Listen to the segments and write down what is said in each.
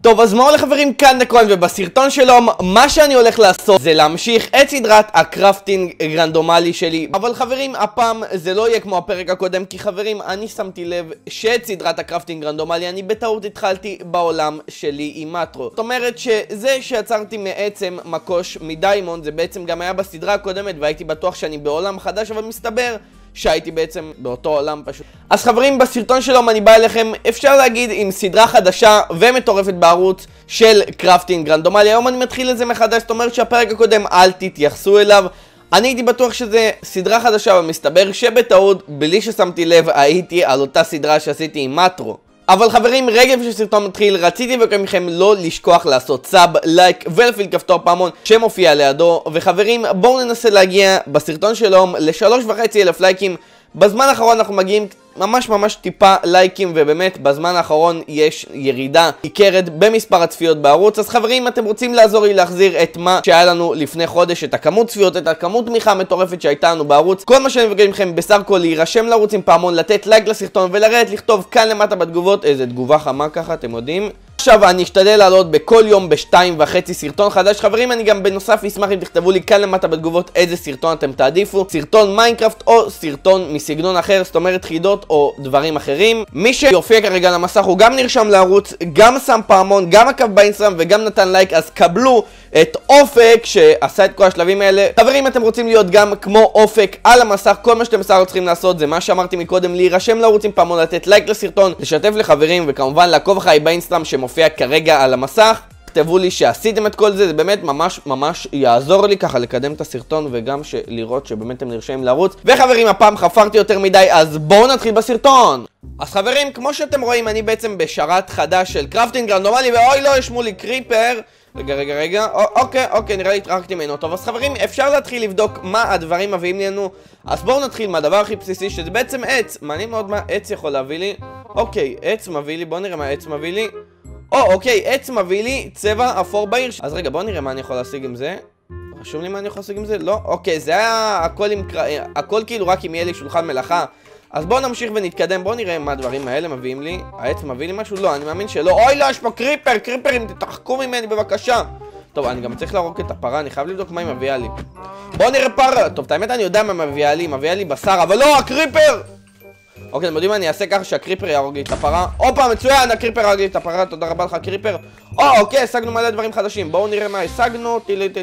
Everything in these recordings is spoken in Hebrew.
טוב, אז מה הולך חברים? כאן נקרון, ובסרטון שלום מה שאני הולך לעשות זה להמשיך את סדרת הקרפטינג רנדומלי שלי. אבל חברים, הפעם זה לא יהיה כמו הפרק הקודם, כי חברים, אני שמתי לב שאת סדרת הקרפטינג רנדומלי אני בטעות התחלתי בעולם שלי עם מטרו. זאת אומרת שזה שיצרתי מעצם מקוש מדיימונד זה בעצם גם היה בסדרה הקודמת, והייתי בטוח שאני בעולם חדש, אבל מסתבר שהייתי בעצם באותו עולם פשוט. אז חברים, בסרטון שלום אני בא אליכם, אפשר להגיד, עם סדרה חדשה ומטורפת בערוץ של קרפטינג רנדומלי. היום אני מתחיל את זה מחדש, זאת אומרת שהפרק הקודם אל תתייחסו אליו. אני הייתי בטוח שזה סדרה חדשה, אבל מסתבר שבטעות, בלי ששמתי לב, הייתי על אותה סדרה שעשיתי עם מטרו. אבל חברים, רגע לפני שסרטון מתחיל, רציתי לבקש מכם לא לשכוח לעשות סאב, לייק ולהפעיל כפתור פעמון שמופיע לידו. וחברים, בואו ננסה להגיע בסרטון שלום ל3,500 לייקים. בזמן האחרון אנחנו מגיעים ממש טיפה לייקים, ובאמת בזמן האחרון יש ירידה ניכרת במספר הצפיות בערוץ. אז חברים, אם אתם רוצים לעזור לי להחזיר את מה שהיה לנו לפני חודש, את הכמות צפיות, את הכמות תמיכה המטורפת שהייתה לנו בערוץ, כל מה שאני מבקש מכם בסך הכל להירשם לערוץ עם פעמון, לתת לייק לסרטון ולרדת לכתוב כאן למטה בתגובות איזה תגובה חמה ככה, אתם יודעים. עכשיו אני אשתדל לעלות בכל יום ב2.5 סרטון חדש. חברים, אני גם בנוסף אשמח אם תכתבו לי כאן למטה בתגובות איזה סרטון אתם תעדיפו, סרטון מיינקראפט או סרטון מסגנון אחר, זאת אומרת חידות או דברים אחרים. מי שיופיע כרגע על המסך הוא גם נרשם לערוץ, גם שם פעמון, גם עקב באינסטגרם וגם נתן לייק, אז קבלו את אופק שעשה את כל השלבים האלה. חברים, אתם רוצים להיות גם כמו אופק על המסך, כל מה שאתם בסך הכל צריכים לעשות זה מה שאמרתי מקודם, להירשם לערוץ עם פעמון, לתת לייק לסרטון, לשתף לחברים, וכמובן לעקוב אחריי באינסטגרם שמופיע כרגע על המסך. כתבו לי שעשיתם את כל זה, זה באמת ממש יעזור לי ככה לקדם את הסרטון, וגם לראות שבאמת אתם נרשמים לערוץ. וחברים, הפעם חפרתי יותר מדי, אז בואו נתחיל בסרטון. אז חברים, כמו שאתם רואים, אני בעצם בשרת חדש של קרפטינג רנדומלי, ואוי לא, יש מולי קריפר. רגע, אוקיי, נראה לי התרחקתי ממנו. טוב, אז חברים, אפשר להתחיל לבדוק מה הדברים מביאים לנו. אז בואו נתחיל מהדבר הכי בסיסי, שזה בעצם עץ. מעניין מאוד מה עץ יכול להביא לי. אוקיי, עץ מביא לי, בואו נראה מה עץ מביא לי. אוקיי, עץ מביא לי צבע אפור בעיר. אז רגע, בואו נראה מה אני יכול להשיג עם זה. רשום לי מה אני יכול להשיג עם זה? לא? אוקיי, זה היה הכל כאילו רק אם יהיה לי שולחן מלאכה. אז בואו נמשיך ונתקדם, בואו נראה מה הדברים האלה מביאים לי. העץ מביא לי משהו? לא, אני מאמין שלא. אוי לא, יש פה קריפרים, תתרחקו ממני בבקשה. טוב, אני גם צריך להרוג את הפרה, אני חייב לבדוק מה היא מביאה לי. בואו נראה פרה. טוב, האמת אני יודע מה מביאה לי, מביאה לי בשר, אבל לא, הקריפר! אוקיי, אתם יודעים מה, אני אעשה ככה שהקריפר יהרוג לי את הפרה. הופה, מצוין, הקריפר יהרוג לי את הפרה, תודה רבה לך קריפר. אוקיי, השגנו מלא דברים חדשים, בואו נראה מה השגנו.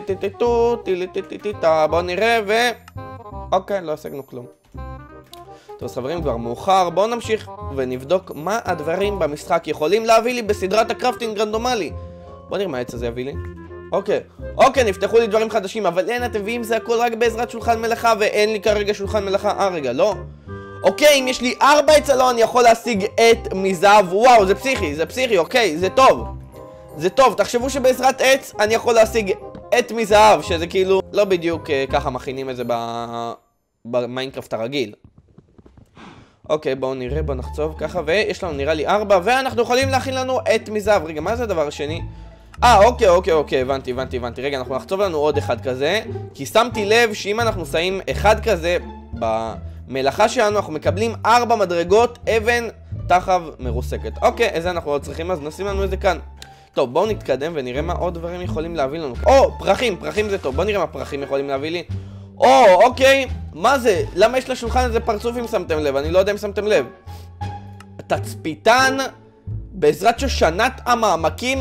בואו נראה אוקיי, לא השגנו כלום. טוב, אז חברים, כבר מאוחר, בואו נמשיך ונבדוק מה הדברים במשחק יכולים להביא לי בסדרת הקרפטינג רנדומלי. בואו נראה מה העץ הזה יביא לי. אוקיי, נפתחו לי דברים חדשים, אבל אין, אתם מביאים זה הכל רק בעזרת שולחן מלאכה, ואין לי כרגע שולחן מלאכה. רגע, לא. אוקיי, אם יש לי 4 עצלון, אני יכול להשיג את מזהב. וואו, זה פסיכי, אוקיי, זה טוב, תחשבו שבעזרת עץ אני יכול להשיג את מזהב, שזה כאילו לא בדיוק ככה מכינים את זה במיינקראפט הרגיל. אוקיי, בואו נראה, בואו נחצוב ככה, ויש לנו נראה לי 4, ואנחנו יכולים להכין לנו את מזהב. רגע, מה זה הדבר השני? אוקיי, הבנתי. רגע, אנחנו נחצוב לנו עוד אחד כזה, כי שמתי לב שאם אנחנו שמים אחד כזה במלאכה שלנו, אנחנו מקבלים 4 מדרגות אבן תחב מרוסקת. אוקיי, איזה אנחנו עוד צריכים, אז נשים לנו את זה כאן. טוב, בואו נתקדם ונראה מה עוד דברים יכולים להביא לנו. פרחים זה טוב, בואו נראה מה פרחים יכולים להביא לי. אוקיי, מה זה? למה יש לשולחן הזה פרצוף אם שמתם לב? אני לא יודע אם שמתם לב. תצפיתן בעזרת שושנת המעמקים.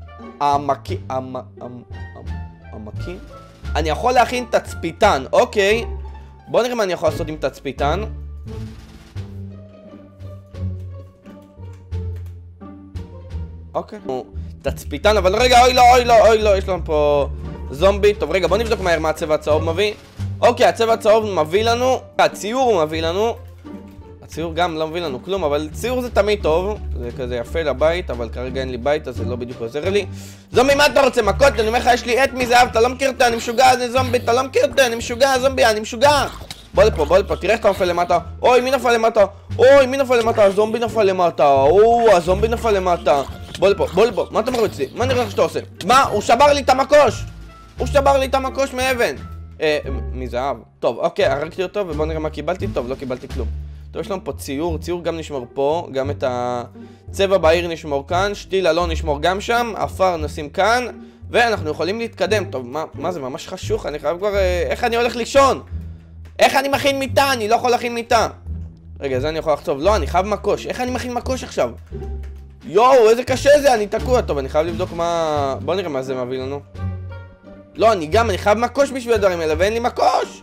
אני יכול להכין תצפיתן, אוקיי. בואו נראה מה אני יכול לעשות עם תצפיתן. אוקיי, תצפיתן, אבל רגע, אוי לא, יש לנו פה זומבי. טוב, רגע, בואו נבדוק מהר מה הצבע הצהוב מביא. אוקיי, הצבע הצהוב מביא לנו, הציור מביא לנו. הציור גם לא מביא לנו כלום, אבל ציור זה תמיד טוב. זה כזה יפה לבית, אבל כרגע אין לי בית, אז זה לא בדיוק עוזר לי. זומבי, מה אתה רוצה? מכות? אני אומר לך, יש לי עט מזהב, אתה לא מכיר אותי, אני משוגע, אני זומבי, אתה לא מכיר אותי, אני משוגע, זומבי, אני משוגע. בוא לפה, תראה איך אתה נופל למטה. אוי, מי נפל למטה? הזומבי נפל למטה. הזומבי נפל למטה. בוא לפה, מה אתה מרביץ לי? מה נראה לך שאתה עושה? מה? הוא שבר לי את המקוש מאבן. מזהב. טוב, אוקיי, הרגתי אותו, ובוא נראה מה קיבלתי. טוב, לא קיבלתי כלום. טוב, יש לנו פה ציור, ציור גם נשמור פה, גם את הצבע בעיר נשמור כאן, שתיל אלון נשמור גם שם, אפר נשים כאן, ואנחנו יכולים להתקדם. טוב, מה זה ממש חשוך, אני חייב כבר... איך אני הולך לישון? איך אני מכין מיטה? אני לא יכול להכין מיטה. רגע, זה אני יכול לחצוב. לא, אני חייב מקוש. איך אני מכין מקוש עכשיו? יואו, איזה קשה זה, אני תקוע. טוב, אני חייב לבדוק מה... בוא נראה מה זה מביא לנו. לא, אני חייב מקוש בשביל הדברים האלה, ואין לי מקוש.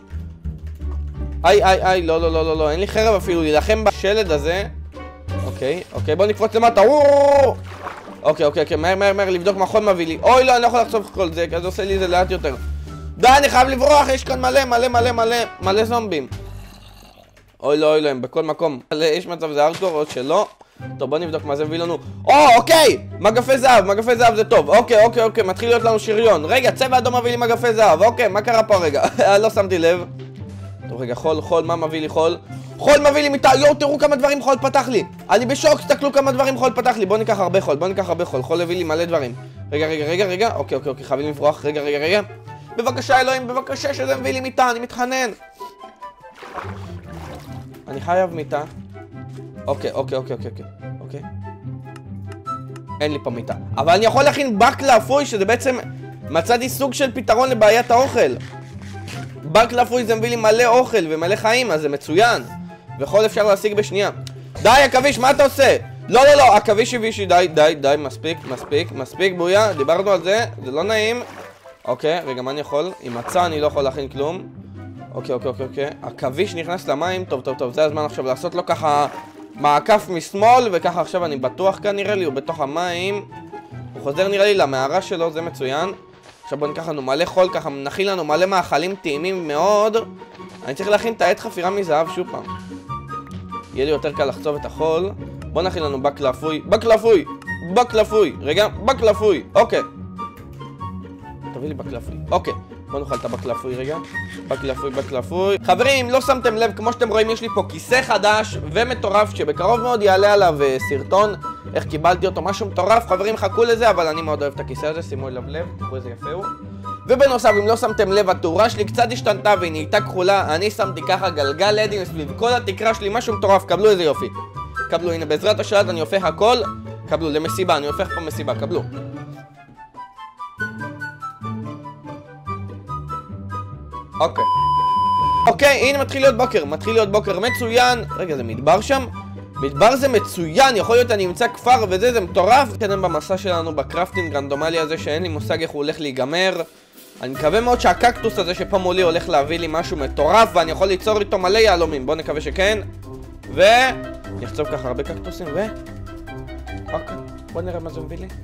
לא, אין לי חרב אפילו להילחם בשלד הזה. אוקיי, בוא נקפוץ למטה. אוקיי, מהר, לבדוק מה חול מביא לי. אוי, לא, אני לא יכול לחצוב כל זה, כי זה עושה לי זה לאט יותר. די, אני חייב לברוח, יש כאן מלא זומבים. אוי, לא, הם בכל מקום. יש מצב זה ארדקור, עוד שלא. טוב, בוא נבדוק מה זה מביא לנו. אוקיי, מגפי זהב זה טוב. אוקיי, מתחיל להיות לנו שריון. רגע, צבע אדום מביא לי מגפי זהב. אוקיי, מה קרה פה רגע? לא שמתי לב. טוב, רגע, חול, מה מביא לי חול? חול מביא לי מיטה, יואו, תראו כמה דברים חול פתח לי. אני בשוק, תסתכלו כמה דברים חול פתח לי. בוא ניקח הרבה חול, חול הביא לי מלא דברים. רגע, אוקיי, חייבים לברוח. רגע. בבקשה אלוהים, בבקשה שזה מביא לי מיטה, אני מתחנן. אני חייב מיטה. אוקיי. אין לי פה מיטה. אבל אני יכול להכין בק לאפוי, שזה בעצם מצאתי סוג של פתרון לבעיית האוכל. בק לאפוי זה מביא לי מלא אוכל ומלא חיים, אז זה מצוין. וכל אפשר להשיג בשנייה. די, עכביש, מה אתה עושה? לא, עכביש הבישי, די, מספיק, בויה, דיברנו על זה, זה לא נעים. אוקיי, רגע, מה אני יכול? עם מצה אני לא יכול להכין כלום. אוקיי. עכביש נכנס למים, טוב, זה הזמן עכשיו לעשות לו ככה מעקף משמאל, וככה עכשיו אני בטוח כאן נראה לי, הוא בתוך המים. הוא חוזר נראה לי למערה שלו, זה מצוין. עכשיו בוא ניקח לנו מלא חול, ככה נכין לנו מלא מאכלים טעימים מאוד. אני צריך להכין את העט חפירה מזהב שוב פעם. יהיה לי יותר קל לחצוב את החול. בוא נכין לנו בק לאפוי. רגע, בק לאפוי. אוקיי. תביא לי בק לאפוי. אוקיי. בוא נאכל את הבק לאפוי רגע. בק לאפוי. חברים, לא שמתם לב, כמו שאתם רואים, יש לי פה כיסא חדש ומטורף שבקרוב מאוד יעלה עליו סרטון. איך קיבלתי אותו, משהו מטורף. חברים, חכו לזה, אבל אני מאוד אוהב את הכיסא הזה, שימו אליו לב, תראו איזה יפה הוא. ובנוסף, אם לא שמתם לב, התאורה שלי קצת השתנתה והיא נהייתה כחולה. אני שמתי ככה גלגל לדים סביב כל התקרה שלי, משהו מטורף, קבלו איזה יופי. קבלו, הנה, בעזרת השלט אני הופך הכל. קבלו, למסיבה, אני הופך פה מסיבה, קבלו. אוקיי, הנה מתחיל להיות בוקר מצוין. רגע, זה מדבר שם? מדבר זה מצוין, יכול להיות אני אמצא כפר וזה, זה מטורף. נתקדם במסע שלנו בקרפטינג רנדומלי הזה שאין לי מושג איך הוא הולך להיגמר. אני מקווה מאוד שהקקטוס הזה שפה מולי הולך להביא לי משהו מטורף ואני יכול ליצור איתו מלא יהלומים. בוא נקווה שכן. נחצוב ככה הרבה קקטוסים אוקיי, בוא נראה מה זה מביא לי.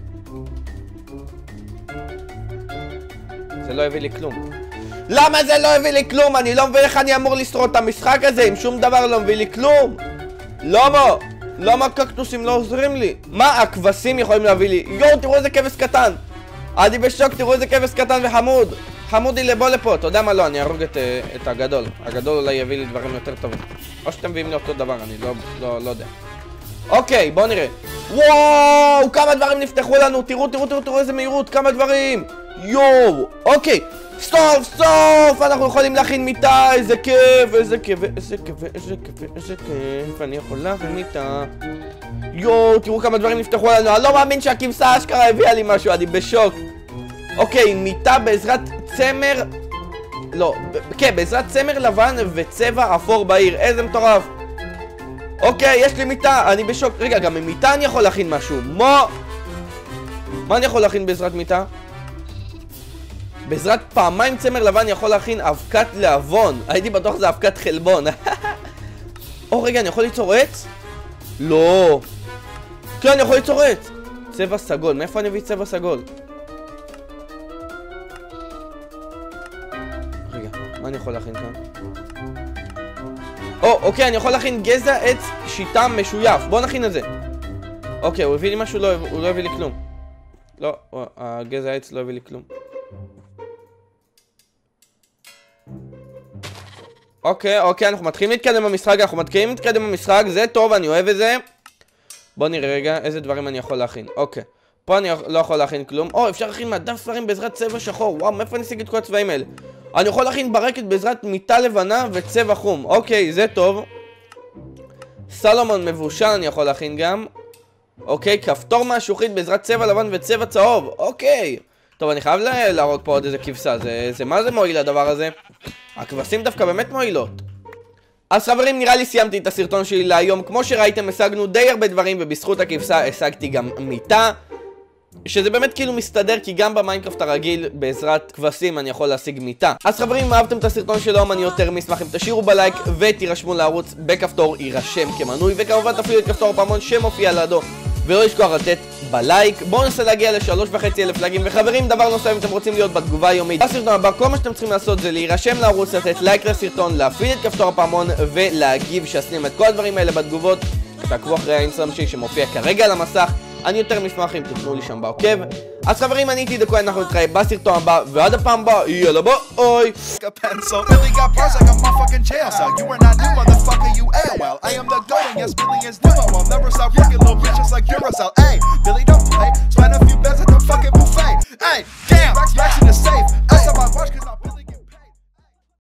זה לא הביא לי כלום. למה זה לא הביא לי כלום? אני לא מבין איך אני אמור לשרוד את המשחק הזה אם שום דבר לא מביא לי כלום. למה הקקטוסים לא עוזרים לי? מה הכבשים יכולים להביא לי? יואו, תראו איזה כבש קטן. אני בשוק, תראו איזה כבש קטן וחמוד. חמודי לבוא לפה, אתה יודע מה? לא, אני ארוג את הגדול. הגדול אולי יביא לי דברים יותר טובים. או שאתם מביאים לי אותו דבר, אני לא יודע. אוקיי, בואו נראה. וואו, כמה דברים נפתחו לנו. תראו איזה מהירות, כמה דברים. יואו, אוקיי. סוף, אנחנו יכולים להכין מיטה. איזה כיף, אני יכול להכין מיטה. יואו, תראו כמה דברים נפתחו לנו. אני לא מאמין שהכבשה אשכרה הביאה לי משהו, אני בשוק. אוקיי, מיטה בעזרת צמר. לא, כן, בעזרת צמר לבן וצבע אפור בעיר. איזה מטורף. אוקיי, יש לי מיטה, אני בשוק. רגע, גם ממיטה אני יכול להכין משהו. מה אני יכול להכין בעזרת מיטה? בעזרת פעמיים צמר לבן אני יכול להכין אבקת להבון. הייתי בטוח זה אבקת חלבון. רגע, אני יכול ליצור עץ? לא. כן, אני יכול ליצור עץ. צבע סגול, מאיפה אני אביא צבע סגול? רגע, מה אני יכול להכין כאן? אוקיי, אני יכול להכין גזע עץ שיטה משויף. בוא נכין את זה. אוקיי, הוא הביא לי משהו? לא, הוא לא הביא לי כלום. לא, הגזע העץ לא הביא לי כלום. אוקיי, אנחנו מתחילים להתקדם במשחק, זה טוב, אני אוהב את זה. בוא נראה רגע איזה דברים אני יכול להכין. אוקיי, פה אני לא יכול להכין כלום. אפשר להכין מדף ספרים בעזרת צבע שחור. וואו, מאיפה אני אשיג את כל הצבעים האלה? אני יכול להכין ברקת בעזרת מיטה לבנה וצבע חום. אוקיי, זה טוב. סלומון מבושל אני יכול להכין גם. אוקיי, כפתור מהשוחית בעזרת צבע לבן וצבע צהוב. אוקיי. טוב, אני חייב להרוג פה עוד איזה כבשה. זה מה זה מועיל הדבר הזה? הכבשים דווקא באמת מועילות. אז חברים, נראה לי סיימתי את הסרטון שלי להיום. כמו שראיתם, השגנו די הרבה דברים, ובזכות הכבשה השגתי גם מיטה, שזה באמת כאילו מסתדר, כי גם במיינקראפט הרגיל בעזרת כבשים אני יכול להשיג מיטה. אז חברים, אם אהבתם את הסרטון של היום, אני יותר משמח אם תשאירו בלייק ותירשמו לערוץ בכפתור יירשם כמנוי, וכמובן תפעילו את כפתור הפעמון שמופיע לידו, ולא לשכוח לתת בלייק. בואו ננסה להגיע ל3,500 לייקים. וחברים, דבר נוסף, אם אתם רוצים להיות בתגובה היומית בסרטון הבא, כל מה שאתם צריכים לעשות זה להירשם לערוץ, לתת לייק לסרטון, להפעיל את כפתור הפעמון ולהגיב, שעשיתם את כל הדברים האלה בתגובות. תעקבו אחרי האינסטגרם שלי שמופיע כרגע על המסך. אני יותר משמח אם תתנו לי שם בעוקב. אז חברים, אני הייתי דקו, אנחנו נתראה בסרטון הבא, ועד הפעם הבאה, יאללה ביי. Billy don't play, spend a few bets at the